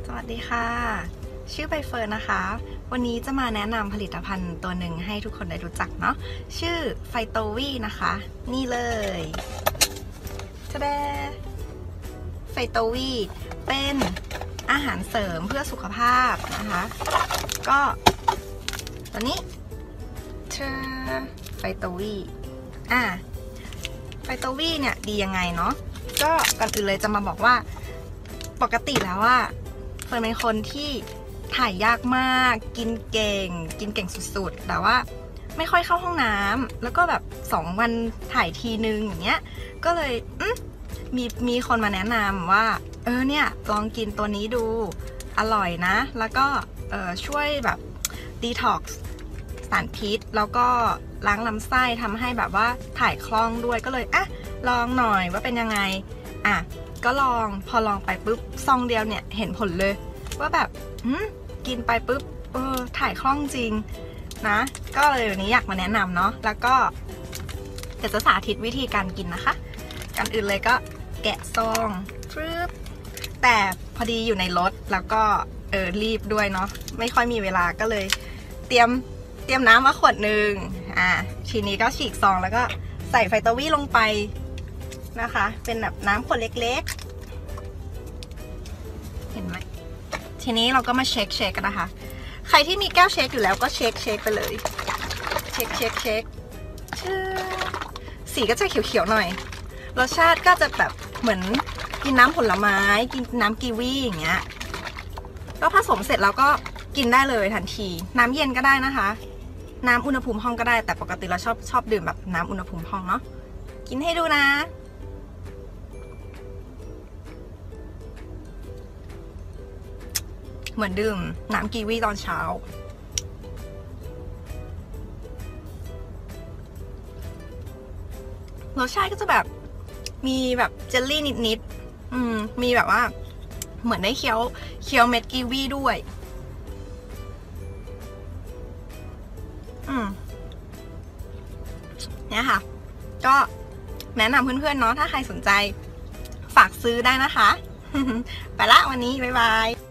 สวัสดีค่ะชื่อใบเฟิร์นนะคะวันนี้จะมาแนะนำผลิตภัณฑ์ตัวหนึ่งให้ทุกคนได้รู้จักเนาะชื่อไฟโตวีนะคะนี่เลยทะเดไฟโตวีเป็นอาหารเสริมเพื่อสุขภาพนะคะก็ตัวนี้ไฟโตวีไฟโตวีเนี่ยดียังไงเนาะก็ก่อนอื่นเลยจะมาบอกว่าปกติแล้วว่าเฟิร์นเป็นคนที่ถ่ายยากมากกินเก่งสุดๆแต่ว่าไม่ค่อยเข้าห้องน้ำแล้วก็แบบ2 วันถ่ายทีนึงอย่างเงี้ยก็เลยมีคนมาแนะนำว่าเนี่ยลองกินตัวนี้ดูอร่อยนะแล้วก็ช่วยแบบดีท็อกซ์สารพิษแล้วก็ล้างลำไส้ทำให้แบบว่าถ่ายคล่องด้วยก็เลยลองหน่อยว่าเป็นยังไงก็พอลองไปปุ๊บซองเดียวเนี่ยเห็นผลเลยว่าแบบกินไปปุ๊บถ่ายคล่องจริงนะก็เลยวันนี้อยากมาแนะนำเนาะแล้วก็เดี๋ยวจะสาธิตวิธีการกินนะคะก่อนอื่นเลยก็แกะซองปึ๊บแต่พอดีอยู่ในรถแล้วก็รีบด้วยเนาะไม่ค่อยมีเวลาก็เลยเตรียมน้ำมาขวดหนึ่งทีนี้ก็ฉีกซองแล้วก็ใส่ไฟโตวี่ลงไปนะคะเป็นแบบน้ำขวดเล็กๆเห็นไหมทีนี้เราก็มาเช็คกันนะคะใครที่มีแก้วเช็คอยู่แล้วก็เช็คไปเลยเช็คสีก็จะเขียวๆหน่อยรสชาติก็จะแบบเหมือนกินน้ำผลไม้กินน้ำกีวีอย่างเงี้ยก็ผสมเสร็จแล้วก็กินได้เลยทันทีน้ำเย็นก็ได้นะคะน้ำอุณหภูมิห้องก็ได้แต่ปกติเราชอบดื่มแบบน้ำอุณหภูมิห้องเนาะกินให้ดูนะเหมือนดื่มน้ำกีวีตอนเช้ารสชาติก็จะแบบมีแบบเจลลี่นิดมีแบบว่าเหมือนได้เคี้ยวเม็ดกีวีด้วยเนี่ยค่ะก็แนะนำเพื่อนๆเนาะถ้าใครสนใจฝากซื้อได้นะคะ ไปละวันนี้บ๊ายบาย